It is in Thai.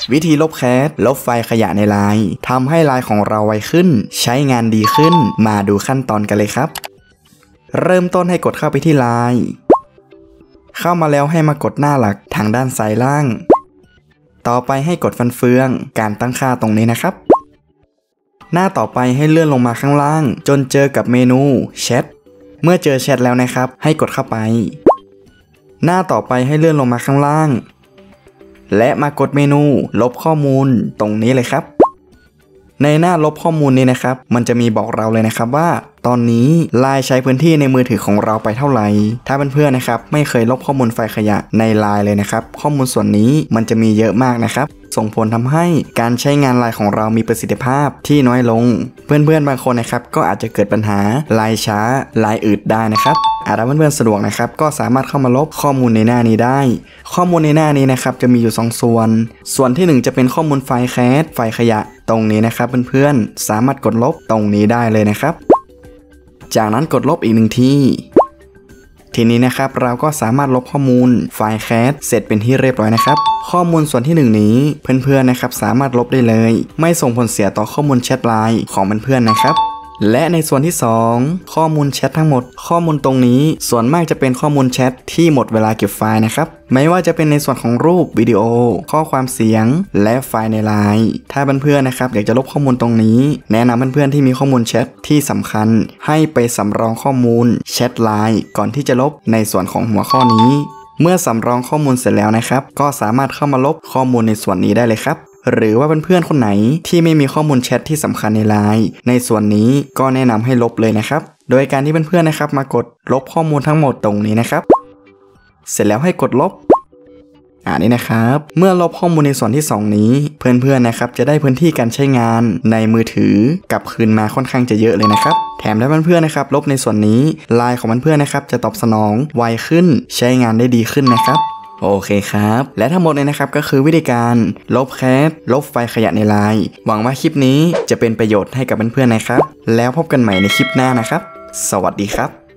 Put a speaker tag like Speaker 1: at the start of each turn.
Speaker 1: วิธีลบแคสลบไฟล์ขยะในไลน์ทำให้ไลน์ของเราไวขึ้นใช้งานดีขึ้นมาดูขั้นตอนกันเลยครับเริ่มต้นให้กดเข้าไปที่ไลน์เข้ามาแล้วให้มากดหน้าหลักทางด้านซ้ายล่างต่อไปให้กดฟันเฟืองการตั้งค่าตรงนี้นะครับหน้าต่อไปให้เลื่อนลงมาข้างล่างจนเจอกับเมนูแชทเมื่อเจอแชทแล้วนะครับให้กดเข้าไปหน้าต่อไปให้เลื่อนลงมาข้างล่างและมากดเมนูลบข้อมูลตรงนี้เลยครับในหน้าลบข้อมูลนี้นะครับมันจะมีบอกเราเลยนะครับว่าตอนนี้ไลน์ใช้พื้นที่ในมือถือของเราไปเท่าไหร่ถ้าเพื่อนๆนะครับไม่เคยลบข้อมูลไฟล์ขยะในไลน์เลยนะครับข้อมูลส่วนนี้มันจะมีเยอะมากนะครับส่งผลทำให้การใช้งานไลน์ของเรามีประสิทธิภาพที่น้อยลงเพื่อนๆบางคนนะครับก็อาจจะเกิดปัญหาไลน์ช้าไลน์อืดได้นะครับถ้าเพื่อนๆสะดวกนะครับก็สามารถเข้ามาลบข้อมูลในหน้านี้ได้ข้อมูลในหน้านี้นะครับจะมีอยู่2ส่วนที่1จะเป็นข้อมูลไฟล์แคสไฟล์ขยะตรงนี้นะครับเพื่อนๆสามารถกดลบตรงนี้ได้เลยนะครับจากนั้นกดลบอีกทีนี้นะครับเราก็สามารถลบข้อมูลไฟล์แคสเสร็จเป็นที่เรียบร้อยนะครับข้อมูลส่วนที่1นี้เพื่อนๆนะครับสามารถลบได้เลยไม่ส่งผลเสียต่อข้อมูลแชทไลน์ของเพื่อนๆนะครับและในส่วนที่2ข้อมูลแชททั้งหมดข้อมูลตรงนี้ส่วนมากจะเป็นข้อมูลแชทที่หมดเวลาเก็บไฟล์นะครับไม่ว่าจะเป็นในส่วนของรูปวิดีโอข้อความเสียงและไฟล์ในไลน์ถ้าเพื่อนๆนะครับอยากจะลบข้อมูลตรงนี้แนะนำเพื่อนๆที่มีข้อมูลแชทที่สำคัญให้ไปสำรองข้อมูลแชทไลน์ก่อนที่จะลบในส่วนของหัวข้อนี้เมื่อสำรองข้อมูลเสร็จแล้วนะครับก็สามารถเข้ามาลบข้อมูลในส่วนนี้ได้เลยครับหรือว่าเพื่อนๆคนไหนที่ไม่มีข้อมูลแชทที่สำคัญในไลน์ในส่วนนี้ก็แนะนำให้ลบเลยนะครับโดยการที่เพื่อนๆนะครับมากดลบข้อมูลทั้งหมดตรงนี้นะครับเสร็จแล้วให้กดลบนี่นะครับเมื่อลบข้อมูลในส่วนที่2นี้เพื่อนๆนะครับจะได้พื้นที่การใช้งานในมือถือกลับคืนมาค่อนข้างจะเยอะเลยนะครับแถมถ้าเพื่อนๆนะครับลบในส่วนนี้ไลน์ของเพื่อนๆนะครับจะตอบสนองไวขึ้นใช้งานได้ดีขึ้นนะครับโอเคครับและทั้งหมดเลยนะครับก็คือวิธีการลบแคสลบไฟล์ขยะในไลน์หวังว่าคลิปนี้จะเป็นประโยชน์ให้กับเพื่อนๆนะครับแล้วพบกันใหม่ในคลิปหน้านะครับสวัสดีครับ